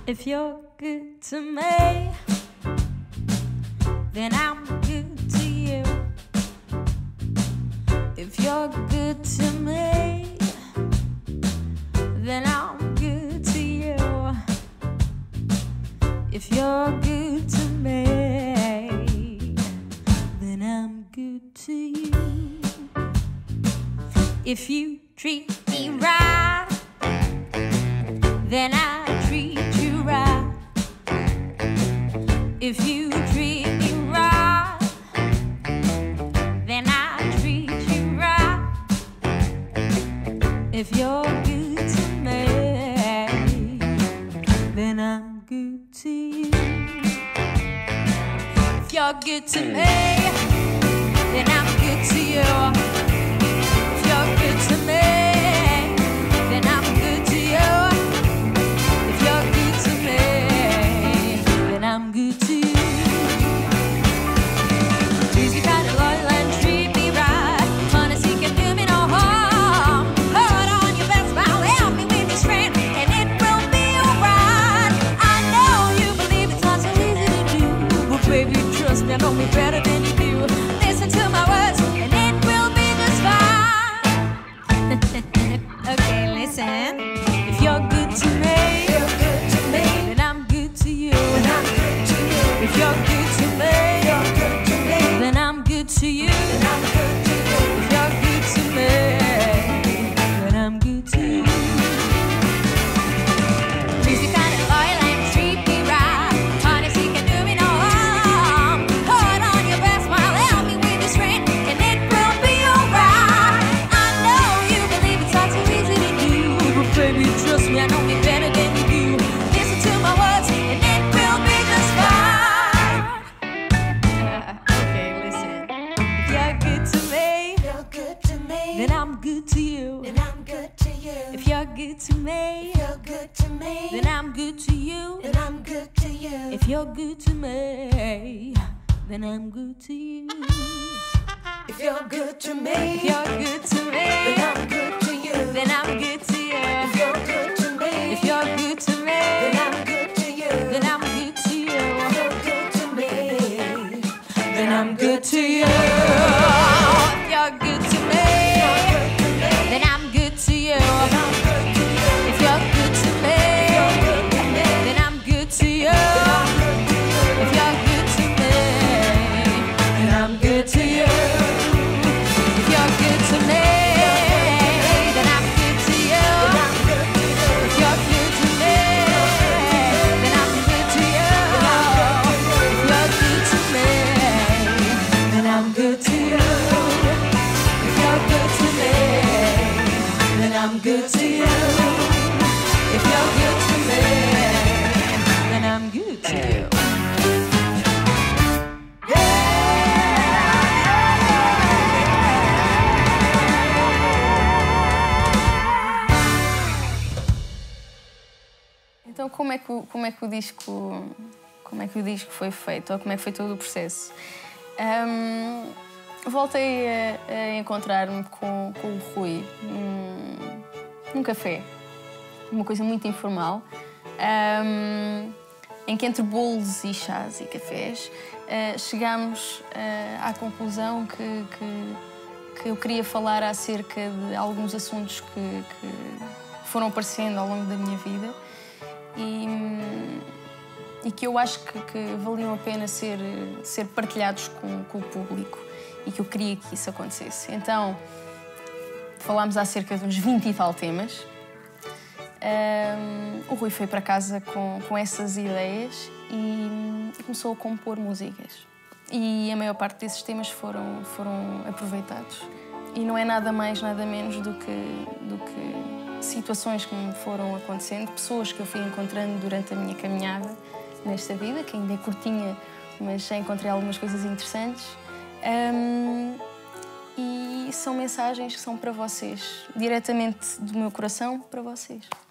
If you're good to me, then I'm good to you. If you're good to me, then I'm good to you. If you're good to me, then I'm good to you. If you treat me right, then I treat you right. If you treat me right, then I treat you right. If you're good to me, then I'm good to you. If you're good to me, then I'm good to you. If you're good to me, then I'm good to you. If you're good to me, then I'm good to you. Please be kind and loyal and treat me right. Honesty can do me no harm. Hold on your best smile, help me with your strength, and it will be alright. I know you believe it's not so easy to do, but baby, trust me, I know me better than you do. Listen to my words, and it will be just fine. Okay, listen. If you're good to me, then I'm good to you. If you're good to me, then I'm good to you. If you're good to me, then I'm good to you. Please be kind and loyal and treat me right. Honesty can do me no harm. Hold on your best smile, help me with your strength, and it will be alright. I know you believe it's not so easy to do, but baby, trust me, I know me better than you do. Listen to my words, and it will be just fine. Okay, listen. If you're good to me, then I'm good to you. If you're good to me, then I'm good to you. If you're good to me, then I'm good to you. If you're good to me, If you're good to me, then I'm good to you. then I'm good to you. If you're good to me, If you're good to me, then I'm good to you. then I'm good to you. If you're good to me, Then I'm good to you. If you're good to me, then I'm good to you. If you're good to me, then I'm good to you. If you're good to me, then I'm good to you. If you're good to me, then I'm good to you. If you're good to me, then I'm good to you. If you're good to me, then I'm good to you. If you're good to me, then I'm good to you. If you're good to me, then I'm good to you. Então, como é que o disco foi feito, ou como é que foi todo o processo? Voltei a encontrar-me com o Rui num café, uma coisa muito informal, em que entre bolos e chás e cafés chegámos à conclusão que eu queria falar acerca de alguns assuntos que foram aparecendo ao longo da minha vida e que eu acho que valiam a pena ser partilhados com o público e que eu queria que isso acontecesse. Então, falámos acerca de uns 20 e tal temas. O Rui foi para casa com essas ideias e começou a compor músicas. E a maior parte desses temas foram aproveitados. E não é nada mais, nada menos do que situações que me foram acontecendo, pessoas que eu fui encontrando durante a minha caminhada nesta vida, que ainda é curtinha, mas já encontrei algumas coisas interessantes. E são mensagens que são para vocês, diretamente do meu coração para vocês.